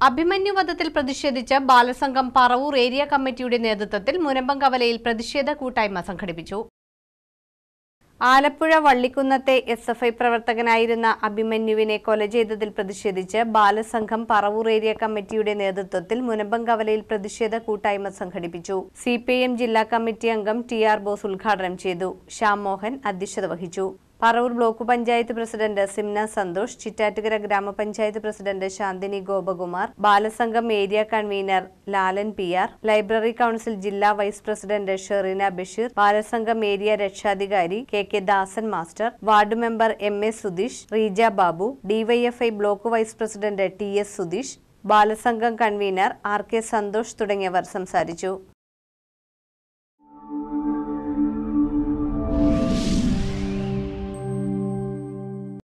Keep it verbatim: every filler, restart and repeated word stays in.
അഭിമന്യു വധത്തിൽ പ്രതിഷേധിച്ച് ബാലസംഘം പറവൂർ ഏരിയ കമ്മിറ്റിയുടെ നേതൃത്വത്തിൽ മുനമ്പംകവലയിൽ പ്രതിഷേധ കൂട്ടായ്മ സംഘടിപ്പിച്ചു. ആലപ്പുഴ വള്ളിക്കുന്നത്തെ എസ് എഫ് ഐ പ്രവർത്തകനായിരുന്ന അഭിമന്യുവിനെ കൊല ചെയ്തതിൽ പ്രതിഷേധിച്ച് ബാലസംഘം പറവൂർ ഏരിയ കമ്മിറ്റിയുടെ നേതൃത്വത്തിൽ മുനമ്പംകവലയിൽ പ്രതിഷേധ കൂട്ടായ്മ സംഘടിപ്പിച്ചു. സി പി ഐ എം ജില്ലാ കമ്മിറ്റി അംഗം ടി ആർ ബോസ് ഉദ്ഘാടനം ചെയ്തു. ശ്യാം മോഹൻ അധ്യക്ഷത വഹിച്ചു. പറവൂർ ബ്ലോക്ക് പഞ്ചായത്ത് പ്രസിഡന്റ് സിംന സന്തോഷ്, ചിറ്റാറ്റുകര ഗ്രാമപഞ്ചായത്ത് president Shanthini Gopakumar, Balasangham area convener Lalan P R, library council ജില്ലാ vice president Sherina Basheer, Balasangham area രക്ഷാധികാരി K K Dasan master, ward member M A Sudheesh, Reeja Babu, DYFI block vice president T S Sudheesh, Balasangham convener R K Santhosh തുടങ്ങിയവർ സംസാരിച്ചു.